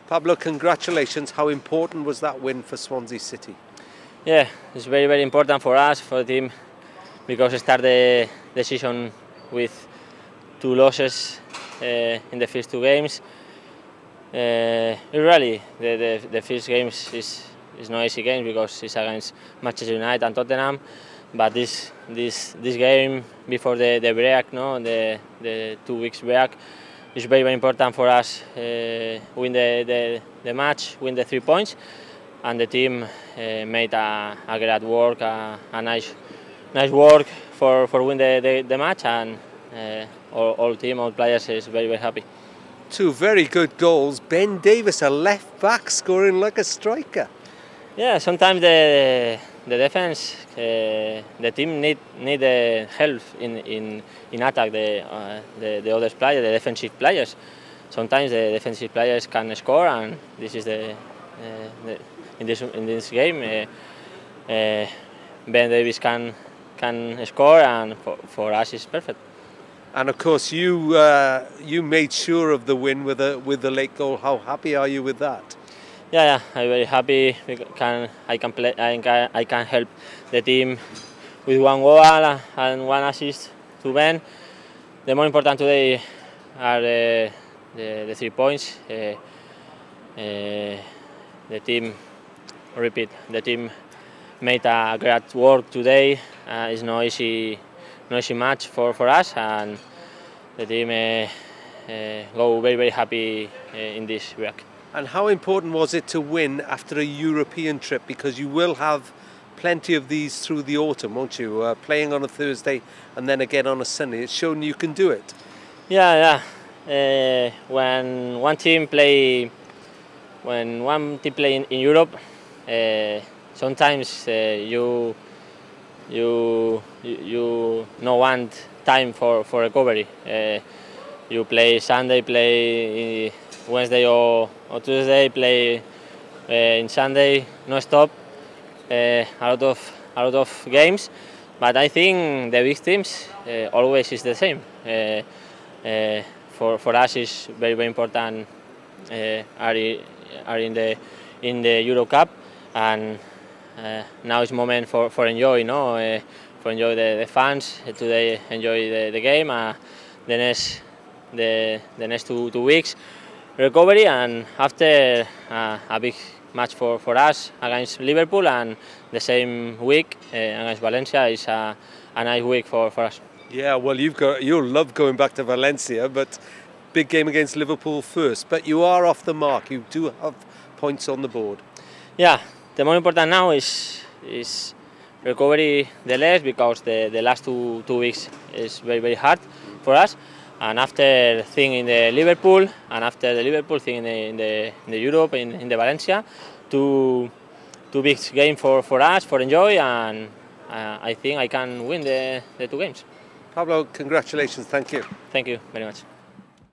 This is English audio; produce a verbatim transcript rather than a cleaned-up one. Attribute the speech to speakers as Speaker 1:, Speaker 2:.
Speaker 1: Pablo, congratulations. How important was that win for Swansea City?
Speaker 2: Yeah, it's very, very important for us, for the team, because we start the, the season with two losses uh, in the first two games. Uh, really, the, the, the first games is, is no easy game because it's against Manchester United and Tottenham. But this this this game before the, the break, no, the the two weeks break, is very, very important for us. Uh, win the, the the match, win the three points, and the team uh, made a, a great work, a, a nice nice work for for win the, the, the match, and uh, all, all team, all players is very, very happy.
Speaker 1: Two very good goals. Ben Davis, a left back, scoring like a striker.
Speaker 2: Yeah, sometimes the the defense, uh, the team need need uh, help in in in attack the uh, the the other players, the defensive players. Sometimes the defensive players can score, and this is the, uh, the in this in this game. Uh, uh, Ben Davis can can score, and for, for us it's perfect.
Speaker 1: And of course, you uh, you made sure of the win with a with the late goal. How happy are you with that?
Speaker 2: Yeah, yeah, I'm very happy. We can, I can play. I can, I can help the team with one goal and one assist to Ben. The more important today are the, the, the three points. Uh, uh, the team, repeat, the team made a great work today. Uh, it's no easy, no easy match for, for us, and the team uh, uh, go very, very happy uh, in this week.
Speaker 1: And how important was it to win after a European trip? Because you will have plenty of these through the autumn, won't you? Uh, playing on a Thursday and then again on a Sunday. It's shown you can do it.
Speaker 2: Yeah, yeah. Uh, when one team play, when one team play in, in Europe, uh, sometimes uh, you you you no want time for for recovery. Uh, you play Sunday, play Wednesday or, or Tuesday, play uh, in Sunday, no stop, uh, a lot of a lot of games. But I think the big teams uh, always is the same. Uh, uh, for for us, is very, very important. Uh, are are in the in the Euro Cup, and uh, now it's moment for for enjoy, no, uh, for enjoy the, the fans today, enjoy the, the game. Uh, the next the the next two two weeks. Recovery, and after uh, a big match for, for us against Liverpool, and the same week uh, against Valencia is a, a nice week for, for us.
Speaker 1: Yeah, well, you've got you'll love going back to Valencia, but big game against Liverpool first. But you are off the mark. You do have points on the board.
Speaker 2: Yeah, the more important now is is recovery the less, because the, the last two two weeks is very, very hard for us. And after thing in the Liverpool, and after the Liverpool thing in the, in the, in the Europe, in, in the Valencia, two, two big games for, for us, for enjoy, and uh, I think I can win the, the two games.
Speaker 1: Pablo, congratulations, thank you.
Speaker 2: Thank you very much.